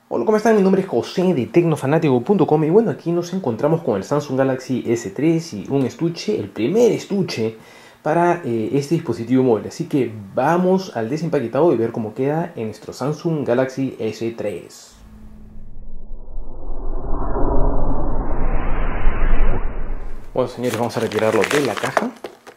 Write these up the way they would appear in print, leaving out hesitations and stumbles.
Hola, ¿cómo están? Mi nombre es José de Tecnofanático.com y bueno, aquí nos encontramos con el Samsung Galaxy S3 y un estuche, el primer estuche para este dispositivo móvil. Así que vamos al desempaquetado y ver cómo queda en nuestro Samsung Galaxy S3. Bueno, señores, vamos a retirarlo de la caja.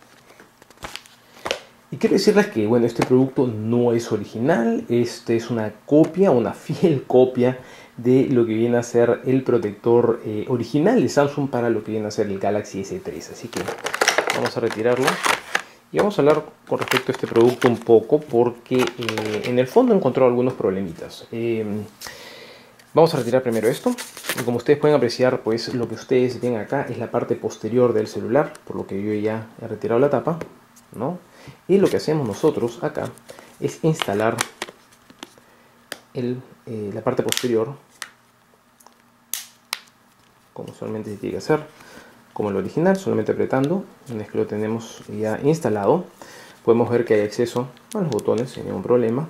Y quiero decirles que, bueno, este producto no es original, este es una copia, una fiel copia de lo que viene a ser el protector original de Samsung para lo que viene a ser el Galaxy S3. Así que vamos a retirarlo y vamos a hablar con respecto a este producto un poco porque en el fondo encontró algunos problemitas. Vamos a retirar primero esto y como ustedes pueden apreciar, pues lo que ustedes ven acá es la parte posterior del celular, por lo que yo ya he retirado la tapa, ¿no? Y lo que hacemos nosotros acá es instalar la parte posterior, como usualmente se tiene que hacer, como el original, solamente apretando. Una vez que lo tenemos ya instalado, podemos ver que hay acceso a los botones sin ningún problema.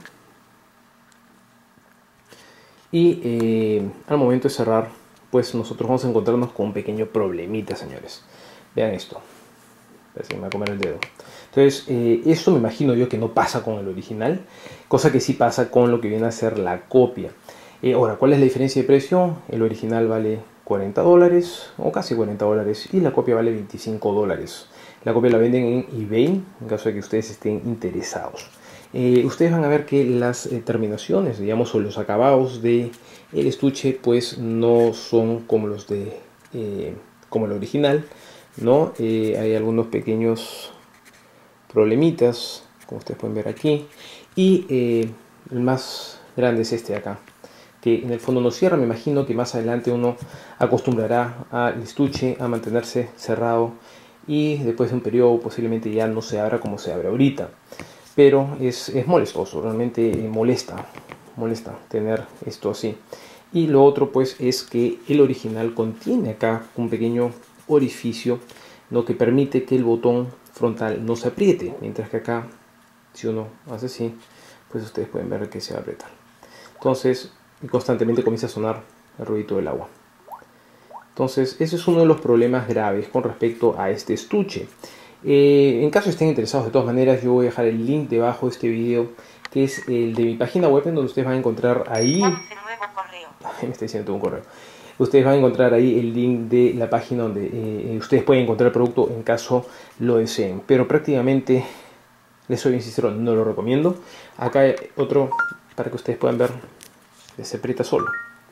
Y al momento de cerrar, pues nosotros vamos a encontrarnos con un pequeño problemita, señores. Vean esto. Parece que me va a comer el dedo. Entonces, esto me imagino yo que no pasa con el original, cosa que sí pasa con lo que viene a ser la copia. Ahora, ¿cuál es la diferencia de precio? El original vale $40 o casi $40 y la copia vale $25. La copia la venden en eBay en caso de que ustedes estén interesados. Ustedes van a ver que las terminaciones, digamos, o los acabados de el estuche, pues no son como los de como el original, ¿no? Hay algunos pequeños problemitas, como ustedes pueden ver aquí, y el más grande es este de acá, que en el fondo no cierra. Me imagino que más adelante uno acostumbrará al estuche a mantenerse cerrado y después de un periodo posiblemente ya no se abra como se abre ahorita, pero es molestoso, realmente molesta tener esto así. Y lo otro pues es que el original contiene acá un pequeño orificio, ¿no?, que permite que el botón frontal no se apriete, mientras que acá, si uno hace así, pues ustedes pueden ver que se va a apretar. Entonces constantemente comienza a sonar el ruidito del agua. Entonces ese es uno de los problemas graves con respecto a este estuche. En caso estén interesados, de todas maneras yo voy a dejar el link debajo de este video, que es el de mi página web, en donde ustedes van a encontrar ahí... me está diciendo todo un correo. Ustedes van a encontrar ahí el link de la página donde ustedes pueden encontrar el producto en caso lo deseen. Pero prácticamente, les soy bien sincero, no lo recomiendo. Acá hay otro para que ustedes puedan ver que se aprieta solo.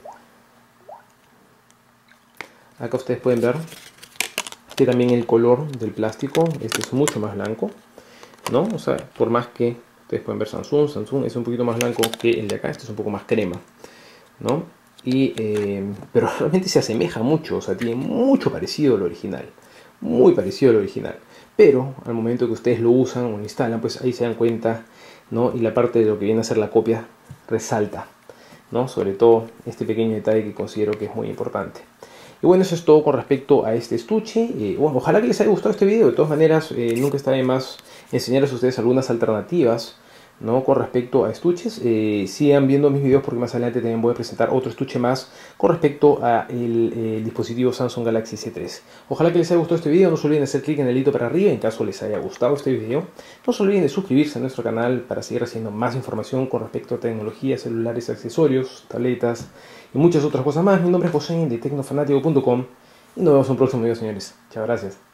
Acá ustedes pueden ver que también el color del plástico, este es mucho más blanco, ¿no? O sea, por más que ustedes pueden ver Samsung es un poquito más blanco que el de acá, este es un poco más crema, ¿no? Pero realmente se asemeja mucho, o sea, tiene mucho parecido al original, muy parecido al original, pero al momento que ustedes lo usan o lo instalan, pues ahí se dan cuenta, ¿no? Y la parte de lo que viene a ser la copia resalta, ¿no? Sobre todo este pequeño detalle que considero que es muy importante. Y bueno, eso es todo con respecto a este estuche. Bueno, ojalá que les haya gustado este video. De todas maneras, nunca está de más enseñarles a ustedes algunas alternativas, ¿no?, con respecto a estuches. Sigan viendo mis videos porque más adelante también voy a presentar otro estuche más con respecto a el dispositivo Samsung Galaxy S3. Ojalá que les haya gustado este video. No se olviden de hacer clic en el dedito para arriba en caso les haya gustado este video. No se olviden de suscribirse a nuestro canal para seguir haciendo más información con respecto a tecnología, celulares, accesorios, tabletas y muchas otras cosas más. Mi nombre es José de Tecnofanático.com y nos vemos en un próximo video, señores. Chao, gracias.